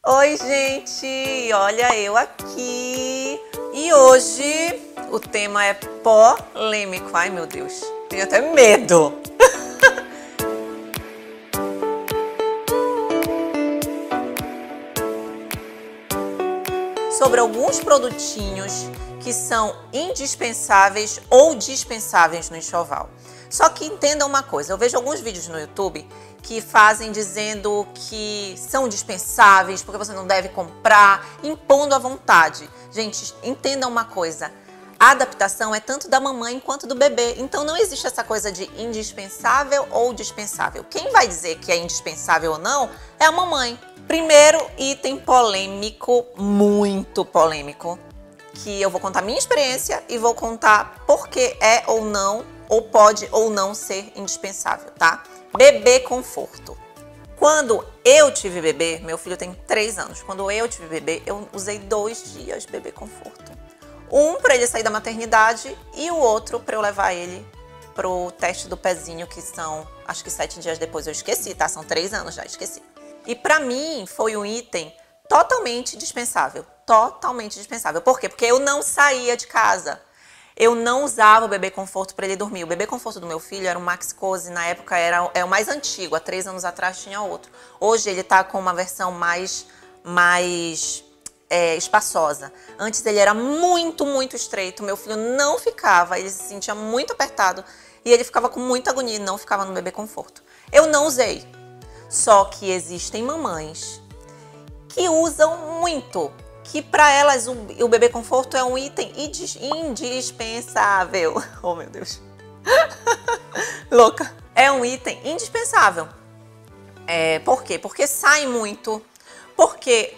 Oi, gente! Olha eu aqui! E hoje o tema é polêmico. Ai, meu Deus, tenho até medo! Sobre alguns produtinhos que são indispensáveis ou dispensáveis no enxoval. Só que entenda uma coisa, eu vejo alguns vídeos no YouTube que fazem dizendo que são dispensáveis, porque você não deve comprar, impondo à vontade. Gente, entenda uma coisa, a adaptação é tanto da mamãe quanto do bebê, então não existe essa coisa de indispensável ou dispensável. Quem vai dizer que é indispensável ou não é a mamãe. Primeiro item polêmico, muito polêmico, que eu vou contar minha experiência e vou contar por que é ou não, ou pode ou não ser indispensável, tá? Bebê conforto. Quando eu tive bebê, meu filho tem 3 anos, quando eu tive bebê, eu usei 2 dias bebê conforto. Um para ele sair da maternidade e o outro para eu levar ele pro teste do pezinho, que são, acho que 7 dias depois, eu esqueci, tá? São 3 anos já, esqueci. E para mim foi um item totalmente dispensável, totalmente dispensável. Por quê? Porque eu não saía de casa. Eu não usava o bebê conforto para ele dormir. O bebê conforto do meu filho era um Maxi-Cosi, na época é o mais antigo, há 3 anos atrás tinha outro. Hoje ele tá com uma versão mais espaçosa. Antes ele era muito, muito estreito, meu filho não ficava, ele se sentia muito apertado e ele ficava com muita agonia e não ficava no bebê conforto. Eu não usei. Só que existem mamães que usam muito, que para elas o bebê conforto é um item indispensável. Oh, meu Deus. Louca. É um item indispensável. Por quê? Porque sai muito, porque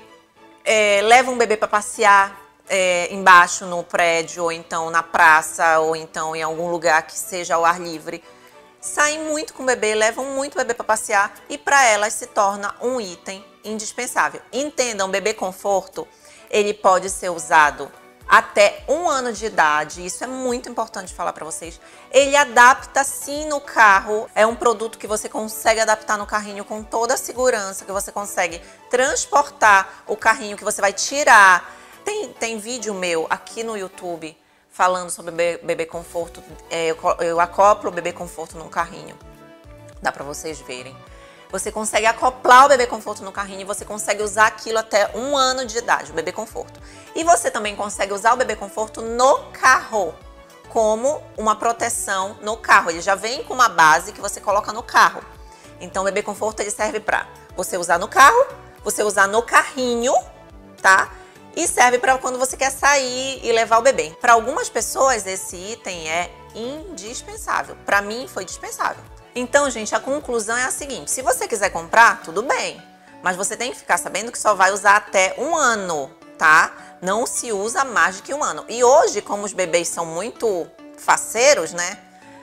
leva um bebê para passear embaixo no prédio, ou então na praça, ou então em algum lugar que seja ao ar livre. Saem muito com o bebê, levam muito o bebê para passear e para elas se torna um item indispensável. Entendam, bebê conforto, ele pode ser usado até 1 ano de idade, isso é muito importante falar para vocês. Ele adapta sim no carro, é um produto que você consegue adaptar no carrinho com toda a segurança, que você consegue transportar o carrinho, que você vai tirar. Tem vídeo meu aqui no YouTube falando sobre bebê conforto, eu acoplo o bebê conforto num carrinho, dá pra vocês verem. Você consegue acoplar o bebê conforto no carrinho e você consegue usar aquilo até 1 ano de idade, o bebê conforto. E você também consegue usar o bebê conforto no carro, como uma proteção no carro. Ele já vem com uma base que você coloca no carro. Então o bebê conforto ele serve pra você usar no carro, você usar no carrinho, tá? E serve para quando você quer sair e levar o bebê. Para algumas pessoas, esse item é indispensável. Para mim, foi dispensável. Então, gente, a conclusão é a seguinte. Se você quiser comprar, tudo bem. Mas você tem que ficar sabendo que só vai usar até 1 ano, tá? Não se usa mais de que 1 ano. E hoje, como os bebês são muito faceiros, né?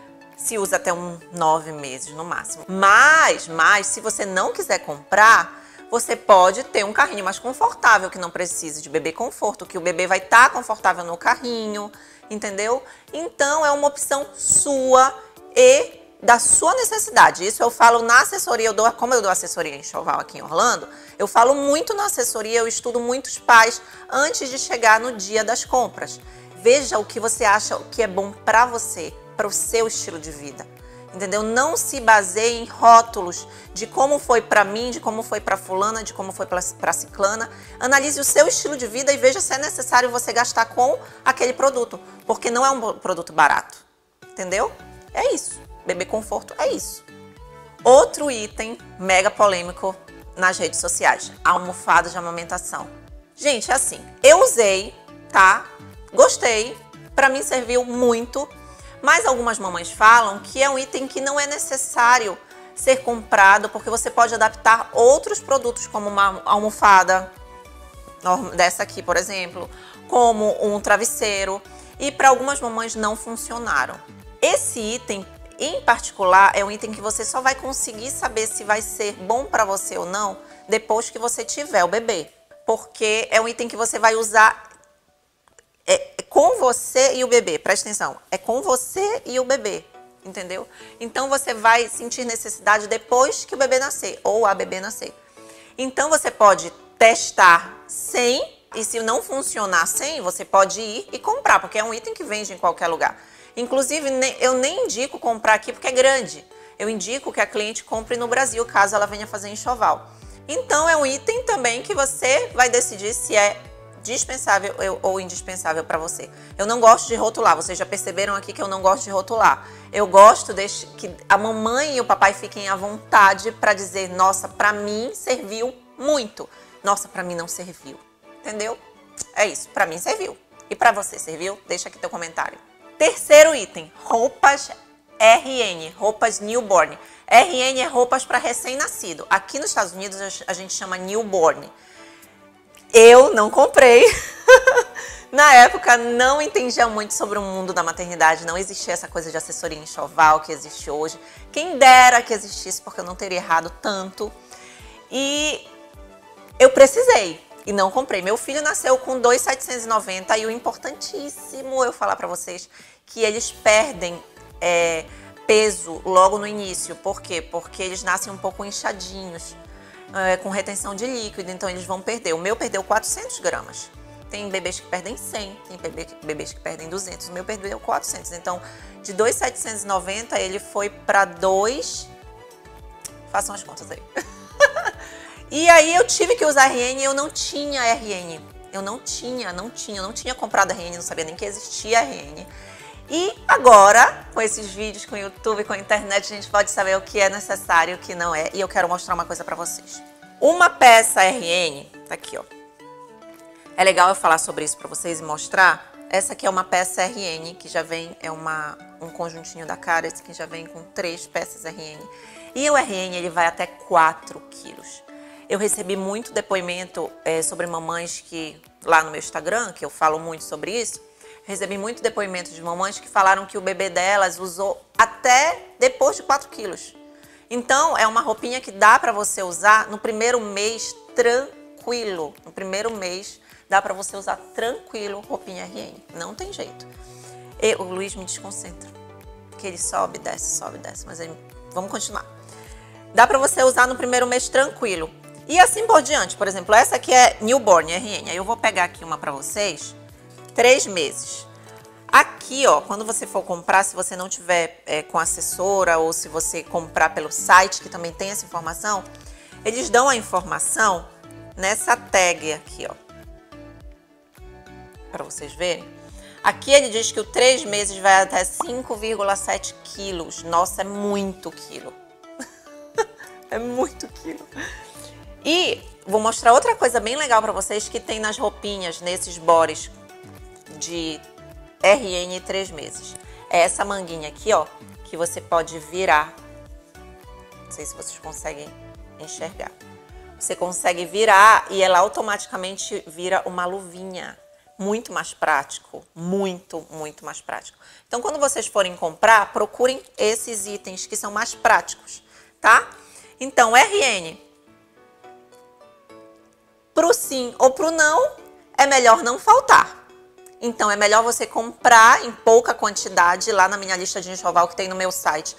Se usa até 9 meses no máximo. Mas, se você não quiser comprar, você pode ter um carrinho mais confortável, que não precise de bebê conforto, que o bebê vai estar confortável no carrinho, entendeu? Então, é uma opção sua e da sua necessidade. Isso eu falo na assessoria, como eu dou assessoria em enxoval aqui em Orlando, eu falo muito na assessoria, eu estudo muitos pais antes de chegar no dia das compras. Veja o que você acha que é bom para você, para o seu estilo de vida. Entendeu? Não se baseie em rótulos de como foi para mim, de como foi para fulana, de como foi para ciclana. Analise o seu estilo de vida e veja se é necessário você gastar com aquele produto, porque não é um produto barato. Entendeu? É isso. Bebê conforto é isso. Outro item mega polêmico nas redes sociais, almofada de amamentação. Gente, é assim, eu usei, tá? Gostei, para mim serviu muito. Mas algumas mamães falam que é um item que não é necessário ser comprado, porque você pode adaptar outros produtos, como uma almofada, dessa aqui, por exemplo, como um travesseiro, e para algumas mamães não funcionaram. Esse item, em particular, é um item que você só vai conseguir saber se vai ser bom para você ou não depois que você tiver o bebê, porque é um item que você vai usar com você e o bebê, presta atenção, é com você e o bebê, entendeu? Então você vai sentir necessidade depois que o bebê nascer, ou a bebê nascer. Então você pode testar sem, e se não funcionar sem, você pode ir e comprar, porque é um item que vende em qualquer lugar. Inclusive, eu nem indico comprar aqui porque é grande. Eu indico que a cliente compre no Brasil, caso ela venha fazer enxoval. Então, é um item também que você vai decidir se é dispensável ou indispensável para você. Eu não gosto de rotular, vocês já perceberam aqui que eu não gosto de rotular. Eu gosto que a mamãe e o papai fiquem à vontade para dizer, nossa, para mim serviu muito. Nossa, para mim não serviu. Entendeu? É isso, para mim serviu. E para você serviu? Deixa aqui teu comentário. Terceiro item, roupas RN, roupas newborn. RN é roupas para recém-nascido. Aqui nos Estados Unidos a gente chama newborn. Eu não comprei. Na época não entendia muito sobre o mundo da maternidade, não existia essa coisa de assessoria enxoval que existe hoje. Quem dera que existisse, porque eu não teria errado tanto. E eu precisei e não comprei. Meu filho nasceu com 2.790 e o importantíssimo eu falar para vocês que eles perdem peso logo no início. Por quê? Porque eles nascem um pouco inchadinhos, com retenção de líquido, então eles vão perder. O meu perdeu 400 gramas. Tem bebês que perdem 100, tem bebês que perdem 200. O meu perdeu 400. Então, de 2.790 ele foi para 2... Façam as contas aí. E aí eu tive que usar RN e eu não tinha RN. Eu não tinha comprado RN, não sabia nem que existia RN. E agora, com esses vídeos, com o YouTube, com a internet, a gente pode saber o que é necessário e o que não é. E eu quero mostrar uma coisa pra vocês. Uma peça RN, tá aqui, ó. É legal eu falar sobre isso pra vocês e mostrar. Essa aqui é uma peça RN, que já vem, um conjuntinho da cara, esse aqui já vem com 3 peças RN. E o RN, ele vai até 4 quilos. Eu recebi muito depoimento sobre mamães que, lá no meu Instagram, que eu falo muito sobre isso, recebi muito depoimento de mamães que falaram que o bebê delas usou até depois de 4 quilos. Então, é uma roupinha que dá pra você usar no primeiro mês tranquilo. No primeiro mês, dá pra você usar tranquilo roupinha RN. Não tem jeito. E o Luiz me desconcentra. Que ele sobe, desce, mas ele... Vamos continuar. Dá pra você usar no primeiro mês tranquilo. E assim por diante. Por exemplo, essa aqui é newborn RN. Aí eu vou pegar aqui uma pra vocês. 3 meses. Aqui, ó, quando você for comprar, se você não tiver com assessora ou se você comprar pelo site, que também tem essa informação, eles dão a informação nessa tag aqui, ó. Para vocês verem. Aqui ele diz que o 3 meses vai até 5,7 quilos. Nossa, é muito quilo. É muito quilo. E vou mostrar outra coisa bem legal para vocês que tem nas roupinhas, nesses bodies de RN 3 meses. É essa manguinha aqui, ó, que você pode virar. Não sei se vocês conseguem enxergar. Você consegue virar e ela automaticamente vira uma luvinha. Muito mais prático, muito mais prático. Então, quando vocês forem comprar, procurem esses itens que são mais práticos, tá? Então, RN, pro sim ou pro não, é melhor não faltar. Então, é melhor você comprar em pouca quantidade lá na minha lista de enxoval que tem no meu site,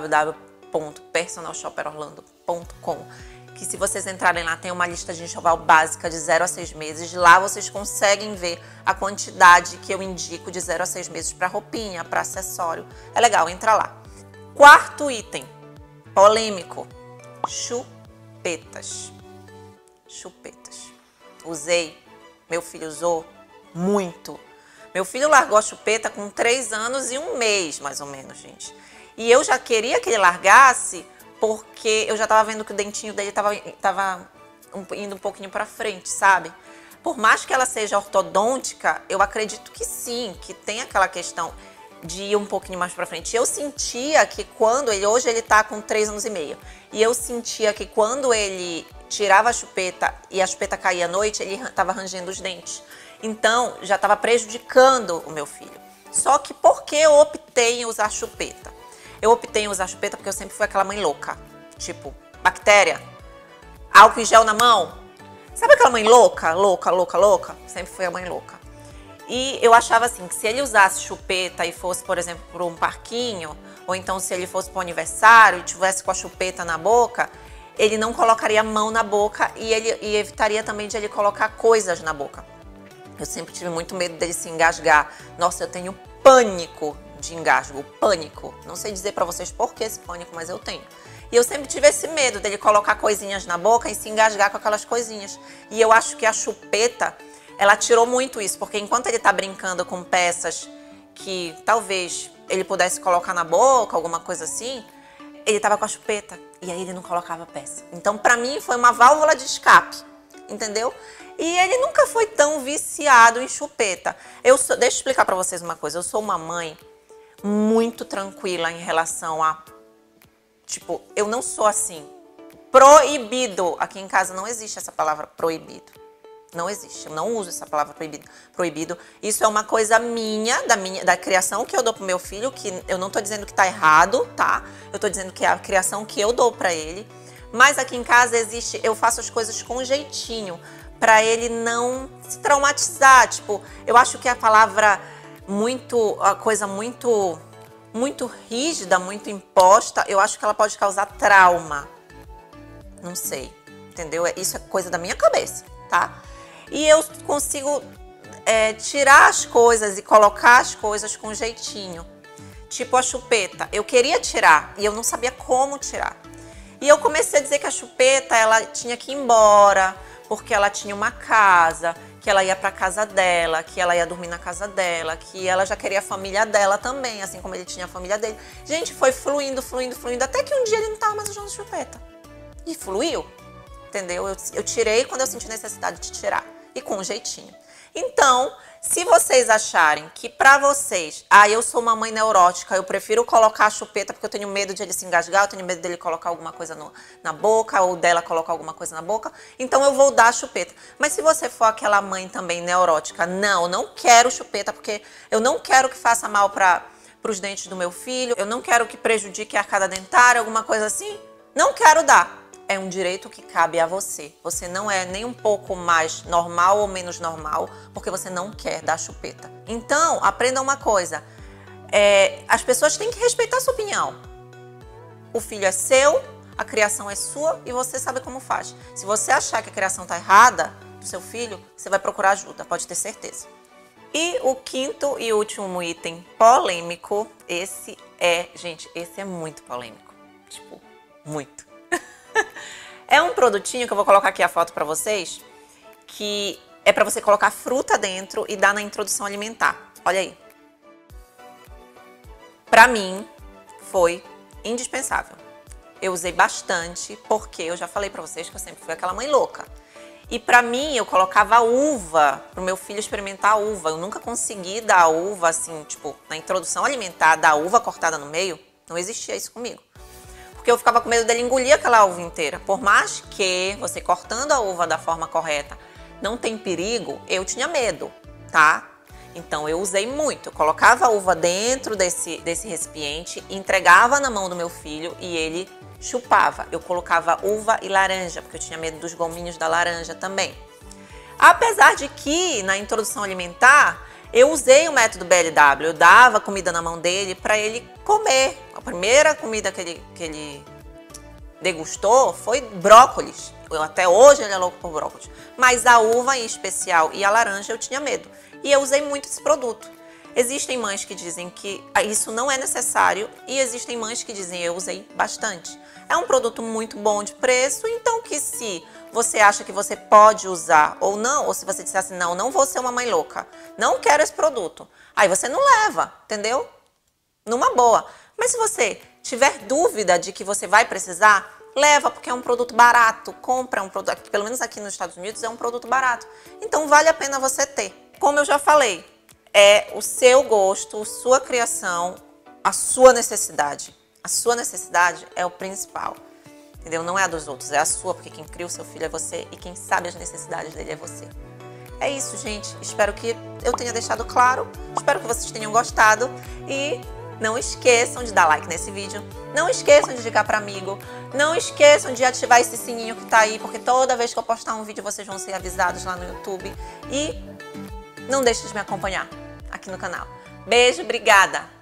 www.personalshopperorlando.com. Que se vocês entrarem lá, tem uma lista de enxoval básica de 0 a 6 meses. Lá vocês conseguem ver a quantidade que eu indico de 0 a 6 meses para roupinha, para acessório. É legal, entra lá. Quarto item, polêmico, chupetas. Chupetas. Usei, meu filho usou muito. Meu filho largou a chupeta com 3 anos e 1 mês, mais ou menos, gente. E eu já queria que ele largasse porque eu já tava vendo que o dentinho dele tava indo um pouquinho pra frente, sabe? Por mais que ela seja ortodôntica, eu acredito que sim, que tem aquela questão de ir um pouquinho mais pra frente. Eu sentia que quando ele... Hoje ele tá com 3 anos e meio. E eu sentia que quando ele tirava a chupeta e a chupeta caía à noite, ele tava rangendo os dentes. Então, já estava prejudicando o meu filho. Só que por que eu optei em usar chupeta? Eu optei em usar chupeta porque eu sempre fui aquela mãe louca. Tipo, bactéria, álcool em gel na mão. Sabe aquela mãe louca? Louca? Sempre fui a mãe louca. E eu achava assim, que se ele usasse chupeta e fosse, por exemplo, para um parquinho, ou então se ele fosse para um aniversário e tivesse com a chupeta na boca, ele não colocaria a mão na boca e evitaria também de ele colocar coisas na boca. Eu sempre tive muito medo dele se engasgar. Nossa, eu tenho pânico de engasgo, pânico. Não sei dizer pra vocês por que esse pânico, mas eu tenho. E eu sempre tive esse medo dele colocar coisinhas na boca e se engasgar com aquelas coisinhas. E eu acho que a chupeta, ela tirou muito isso, porque enquanto ele tá brincando com peças que talvez ele pudesse colocar na boca, alguma coisa assim, ele tava com a chupeta e aí ele não colocava a peça. Então, pra mim, foi uma válvula de escape, entendeu? E ele nunca foi tão viciado em chupeta. Deixa eu explicar pra vocês uma coisa. Eu sou uma mãe muito tranquila em relação a... Tipo, eu não sou assim. Proibido. Aqui em casa não existe essa palavra proibido. Não existe. Eu não uso essa palavra proibido. Isso é uma coisa minha, da criação que eu dou pro meu filho, que eu não tô dizendo que tá errado, tá? Eu tô dizendo que é a criação que eu dou pra ele. Mas aqui em casa existe... Eu faço as coisas com jeitinho, pra ele não se traumatizar. Tipo, eu acho que a palavra a coisa muito rígida, muito imposta, eu acho que ela pode causar trauma. Não sei, entendeu? Isso é coisa da minha cabeça, tá? E eu consigo tirar as coisas e colocar as coisas com jeitinho. Tipo a chupeta, eu queria tirar e eu não sabia como tirar. E eu comecei a dizer que a chupeta, ela tinha que ir embora, porque ela tinha uma casa, que ela ia pra casa dela, que ela ia dormir na casa dela, que ela já queria a família dela também, assim como ele tinha a família dele. Gente, foi fluindo, até que um dia ele não tava mais usando chupeta. E fluiu, entendeu? Eu tirei quando eu senti necessidade de tirar, e com um jeitinho. Então, se vocês acharem que pra vocês, eu sou uma mãe neurótica, eu prefiro colocar a chupeta porque eu tenho medo de ele se engasgar, eu tenho medo dele colocar alguma coisa na boca, ou dela colocar alguma coisa na boca, então eu vou dar a chupeta. Mas se você for aquela mãe também neurótica, não quero chupeta, porque eu não quero que faça mal para os dentes do meu filho, eu não quero que prejudique a arcada dentária, alguma coisa assim, não quero dar. É um direito que cabe a você. Você não é nem um pouco mais normal ou menos normal, porque você não quer dar chupeta. Então, aprenda uma coisa. As pessoas têm que respeitar a sua opinião. O filho é seu, a criação é sua e você sabe como faz. Se você achar que a criação está errada do seu filho, você vai procurar ajuda, pode ter certeza. E o quinto e último item polêmico, gente, esse é muito polêmico. Tipo, muito. É um produtinho que eu vou colocar aqui a foto pra vocês, que é pra você colocar fruta dentro e dar na introdução alimentar. Olha aí. Pra mim, foi indispensável. Eu usei bastante, porque eu já falei pra vocês que eu sempre fui aquela mãe louca. E pra mim, eu colocava uva, pro meu filho experimentar a uva. Eu nunca consegui dar a uva, assim, tipo, na introdução alimentar, dar a uva cortada no meio. Não existia isso comigo. Porque eu ficava com medo dele engolir aquela uva inteira. Por mais que você cortando a uva da forma correta não tem perigo, eu tinha medo, tá? Então eu usei muito. Eu colocava a uva dentro desse recipiente, entregava na mão do meu filho e ele chupava. Eu colocava uva e laranja, porque eu tinha medo dos gominhos da laranja também. Apesar de que na introdução alimentar eu usei o método BLW, eu dava comida na mão dele para ele comer. A primeira comida que ele degustou foi brócolis. Até hoje ele é louco por brócolis. Mas a uva em especial e a laranja eu tinha medo. E eu usei muito esse produto. Existem mães que dizem que isso não é necessário e existem mães que dizem eu usei bastante. É um produto muito bom de preço, então que se você acha que você pode usar ou não, ou se você disser assim, não vou ser uma mãe louca, não quero esse produto, aí você não leva, entendeu? Numa boa. Mas se você tiver dúvida de que você vai precisar, leva, porque é um produto barato, compra um produto, pelo menos aqui nos Estados Unidos é um produto barato, então vale a pena você ter. Como eu já falei, é o seu gosto, sua criação, a sua necessidade. A sua necessidade é o principal, entendeu? Não é a dos outros, é a sua, porque quem cria o seu filho é você e quem sabe as necessidades dele é você. É isso, gente. Espero que eu tenha deixado claro, espero que vocês tenham gostado e não esqueçam de dar like nesse vídeo, não esqueçam de indicar para amigo, não esqueçam de ativar esse sininho que tá aí, porque toda vez que eu postar um vídeo vocês vão ser avisados lá no YouTube e não deixe de me acompanhar aqui no canal. Beijo, obrigada!